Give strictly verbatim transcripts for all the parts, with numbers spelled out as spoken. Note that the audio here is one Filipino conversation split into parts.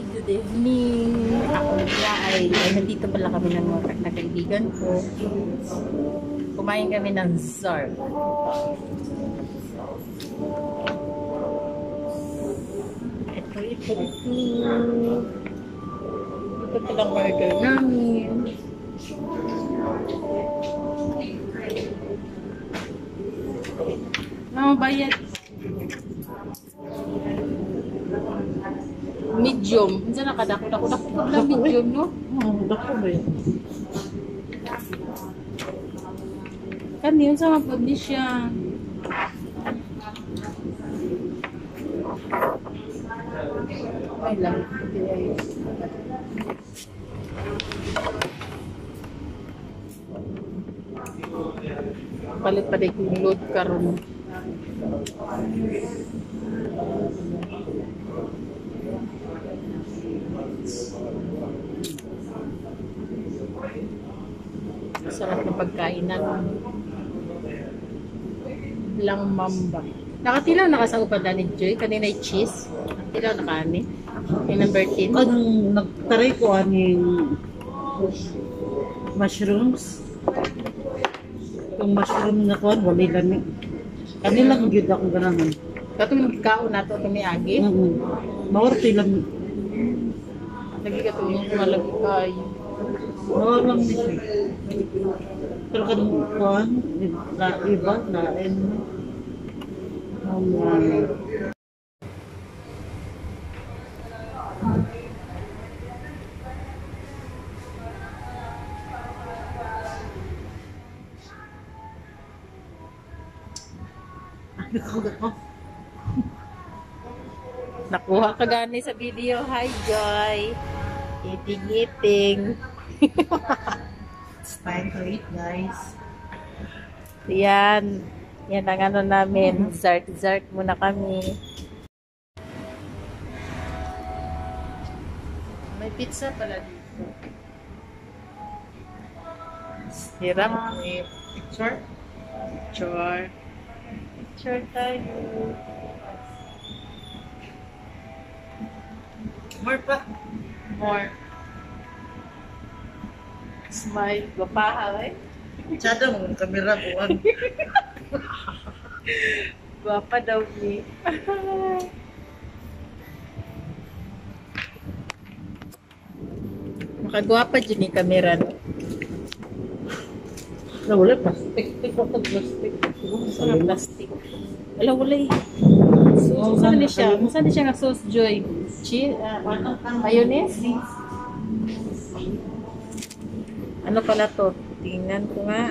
good evening. Ako nga ay, ay nandito pala kami ng mga na kaibigan ko. Kumain kami ng zark. Ito, ito, ito. Ito palang order namin. No, bayad. Medium. Hindi na kadako. Dako, dako, dako lang medium, no? Oo, dako ba yun? Kan yun sa mapagdi siya. Ay lang. Palit pa rin yung load karon. Sarap na pagkainan. Lang mamba. Nakatilaw na ka sa upada ni Joy. Kanina yung cheese. Nakatilaw na kami. Yung number ten. Anong nagtaray ko aning mushrooms. Yung mushroom na kuhan, wali lang. Kanilang gyud ako ganahan. Katong kao na to kami agi. Oo. Mm Mawarti lang. Lagi katong malagi kayo. Mawar lang ni siya. Pero kanong kuhan, na iba, na en. Um, Nakuha ka gani sa video. Hi, Joy. Eating-eating. it's time to eat, guys. Yan. Yan ang ano namin. Zark-zark muna kami. May pizza pala dito. Hirap. Picture? Picture. Picture tayo. More pa. More. Smile. Gupaha, eh. Tsada mo, kamera buwan. Guwapa daw ni. Makagwapa dyan yung kamera, no? Na wala, plastic. Ito plastic. Wala plastic. Wala, wala eh. So, saan na siya? Saan na siya nga sauce, Joy? Cheese? Uh, mayonnaise? Ano pala to? Tingnan ko nga.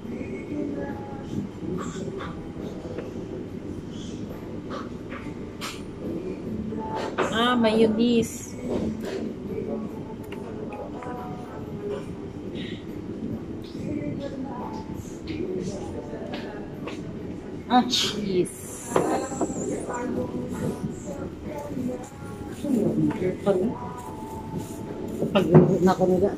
Ah, mayonnaise. Ah, cheese. Pag na ko nila.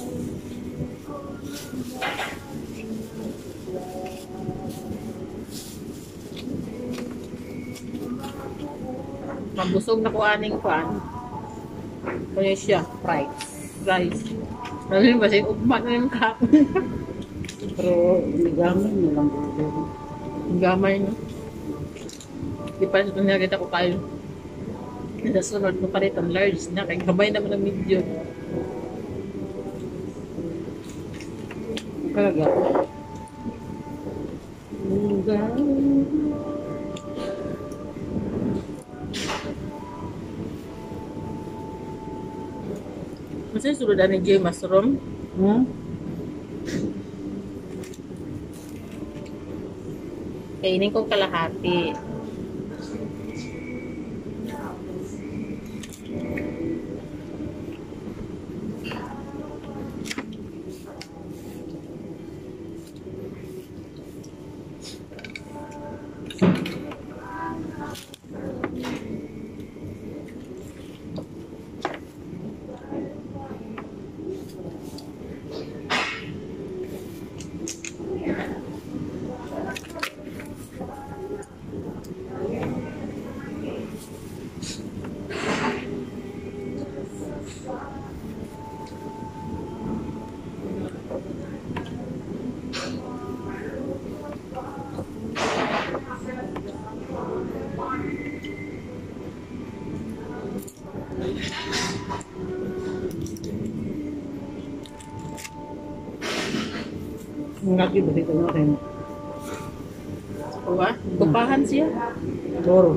Mabusog na ko aning kuan. Kaya siya, fries. Fries. Sabi ba siya, ugma na yung kapon. Pero ligamin na lang dito. Ang gamay no. Di pa ito nakita ko kayo. Sa sunod mo pa rin ang large na. Kaya gabay naman ang medium. Kalaga. Masaya sulod ni Jay mushroom. Hmm? Kainin kong kalahati. Ang lagi ba dito na rin? Kuha, tupahan siya. Doro.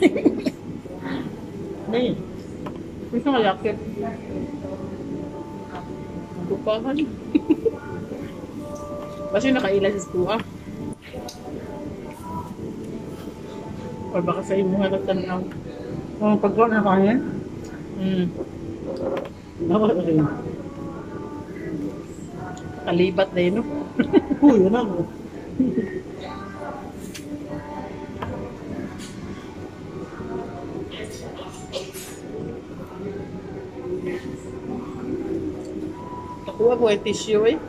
Dahil, gusto nga lakit. Tupahan. Kasi nakaila sa kuha. Or baka sa imo nga nagtanaw. Ang pagkaw na kanya? Hmm. Dapat na rin. Kalibat na yun, no? Uy, yun ako. Nakuha ko yung tissue eh.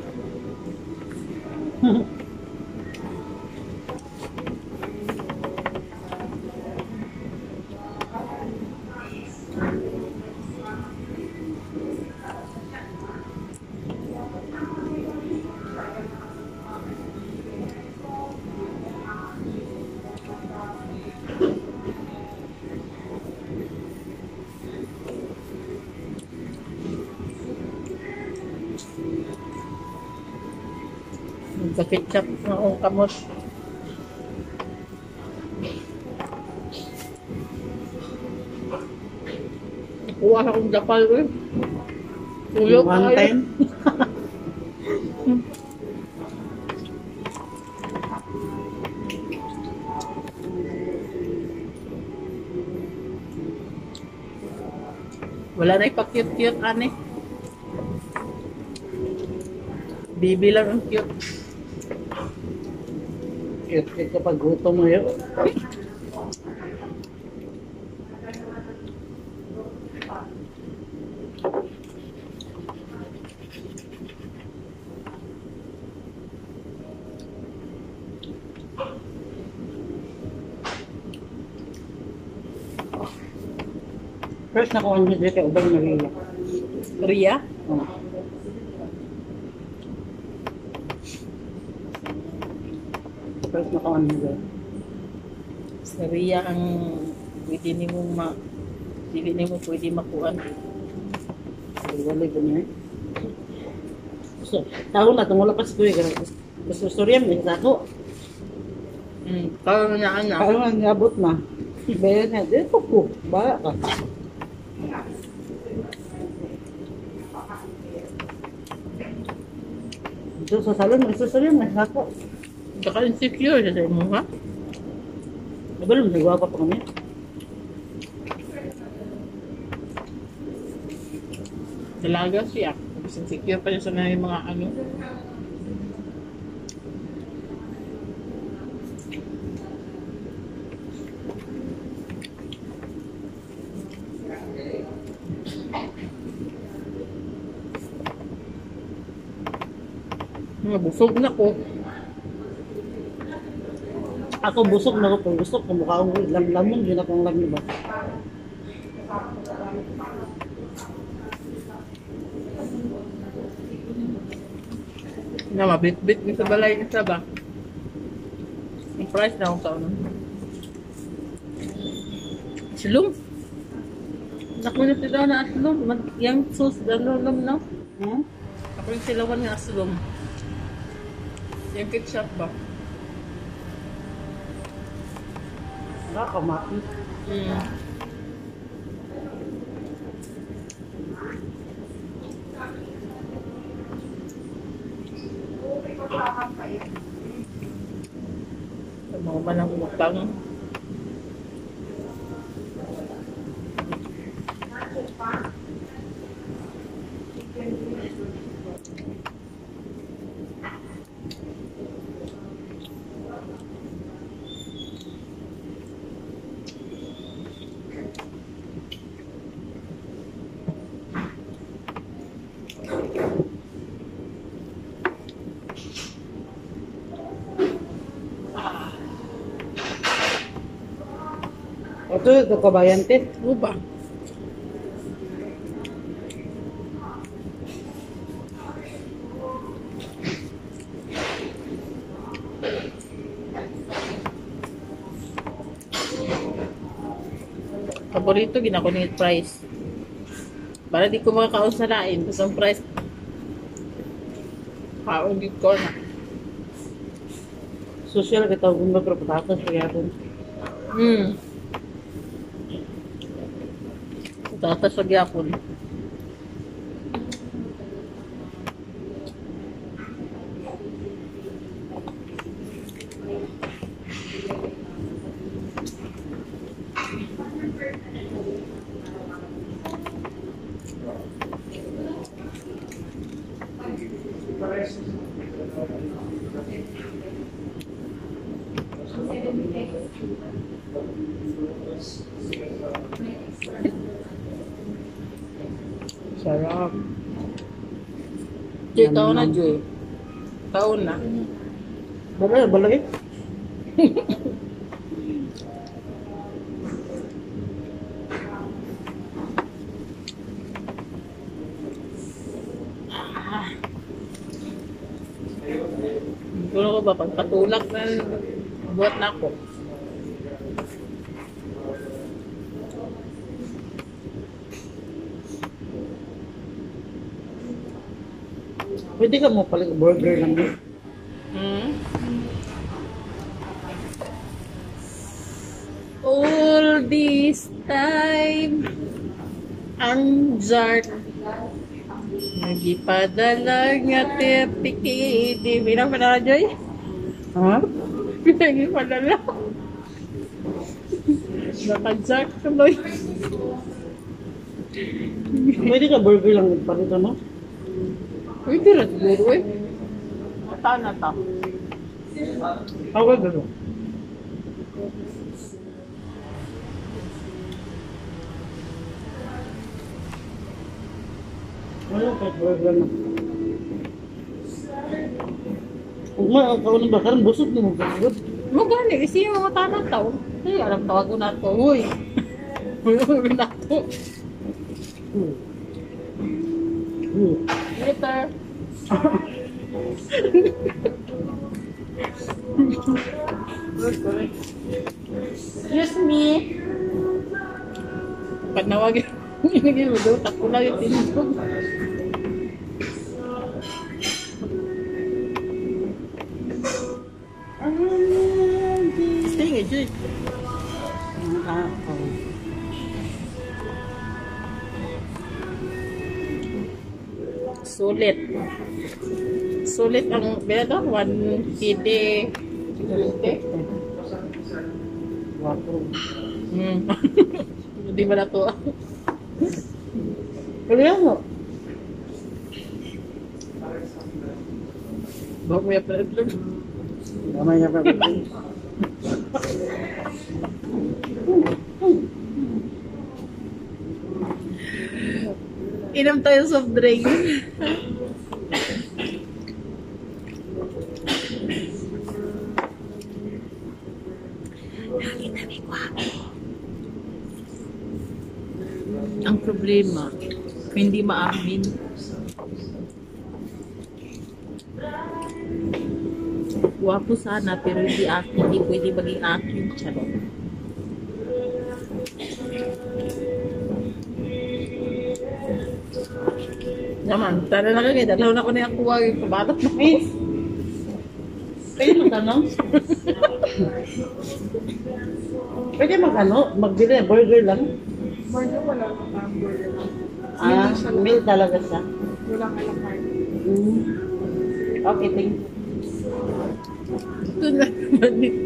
Nagka-ketchup na akong kamot. Nakuha akong dapal eh. Tuyo One kayo. time. Wala na ipa-cute-cute, ane. Baby lang ang cute. Cute cute kapag gutom mo yun. First na ko ang hindi kay Ubay Maria. Ria? Oh. First na ko ang hindi. Sa Ria ang pwede ni mo ma... Dili ni mo pwede makuan. Wala ko niya. So, tao na tungol lapas ko eh. Gusto storya mo sa ako. Hmm. Kaya na anak. Kaya nga niabot na. Bayan na, dito ko. Bala ka. Dito sa salon, gusto storya mo sa ako. Saka insecure siya sa imo, ha? Nabalong, nagwapa pa kami. Dalaga siya. Tapos insecure pa siya sa may mga ano. Busog na ko. Ako busog na ko, pero gusto ko mukha ko lam-lamon, yun akong lam ba? Na mabit-bit ni sa balay isa ba? Ang price na ako sa ano. Aslum. Naku na sila na aslum. Yang sus, dalolom na. Hmm? Ako yung silawan ng aslum. Yung ketchup ba? Nakamaki. Hmm. Sa mga manang umutang. Ito, ito kabayan, te. Ano ba? Paborito, ginako ni fries. Para di ko makakaon sa lain. Tapos ang price, kaon din ko na. Social kita kung pero patatas pa yapon. Hmm. Tatas sa gyapon. Sarap. Joy, taon na, Joy. Taon na. Balay, balay. Gulo ko ba, pagpatulak na buhat na ako. Pwede ka mo paling burger lang mo. Hmm? All this time, ang zark nagipadala nga tepiki. Di bilang padala, Joy? Ha? Nagipadala. Nakadzark tuloy. Pwede ka burger lang parito no? Pwede rin siguro eh. Ata na ta. Awal gano. Wala ka burger na. Kung ma, ang kaunang bakaran, busog na mo kagod. Magani, kasi yung mga tanang tao. Ay, alam tawag ko na ito. Uy. Uy, uy, na ito. Hmm. Hmm. Later. Excuse me. Pag nawagin, inigil mo daw, tako lang yung tinitog. Stay nga, Joy. Ah, oh. Sulit. Sulit ang, bila to, one kidi. Wapo. Hmm. Hindi ba na to? Kaya mo. Bawa mo yung pala. Gamay niya pa. Inom tayo soft drink. Ang problema, hindi maamin. Wapo sana pero hindi akin, hindi pwede maging akin. Charot. Naman, tara na kagay, dalaw na ko na yung kuha yung kabatot na. Miss, pwede magtanong? Pwede mag-ano? Magbili, burger lang? Burger wala naman burger lang. Ah, meal talaga siya. Walang alam card. Mm. Okay, thank you. Ito na naman eh.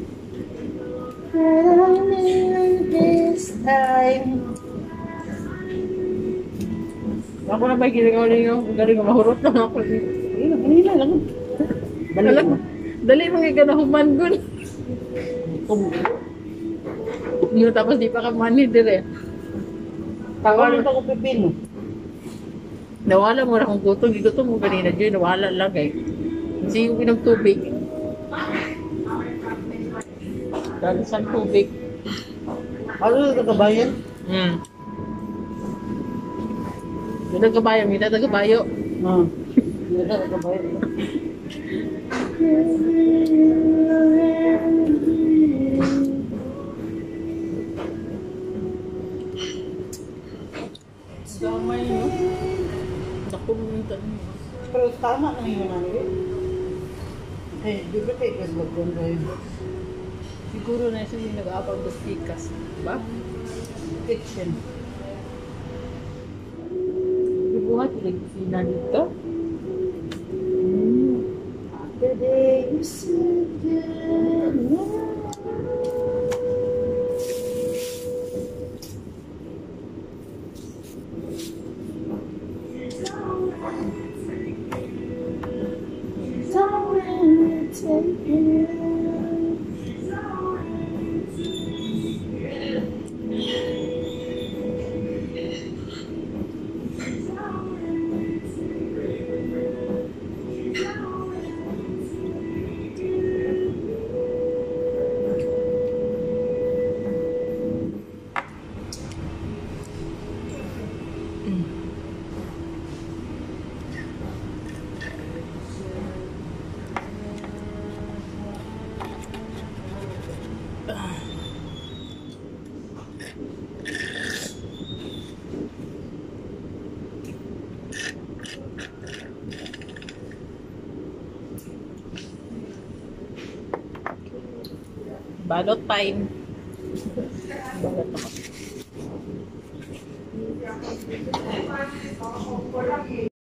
This time. Ako na ba gilingaw-lingaw? Galing nga mahurot lang ako. Kanina, kanina lang. Dali Alam, mo. dali mga ganahuman gun. Kum- Yun, tapos di pa ka money dire. Tawarin pa ko pipino. Nawala mo na kung gutom. Gigutom mo kanina, Joy. Nawala lang eh. Kasi yung pinang tubig. Dahil sa tubig. Ano na kakabayan? Hmm. Yung nagkabayo, kita nagkabayo. Ah. Hindi na kakabayan. Gamay, no? Nakumunta niyo. Pero tama na yun ano yun. Eh, di ba kayo kaslagyan kayo? Siguro na siya yung nag-aapag dos pikas. Ba? Kitchen. Ibuhat yung kusina dito. The day you said goodnight. Don't really take it. Balot time. Balot ako.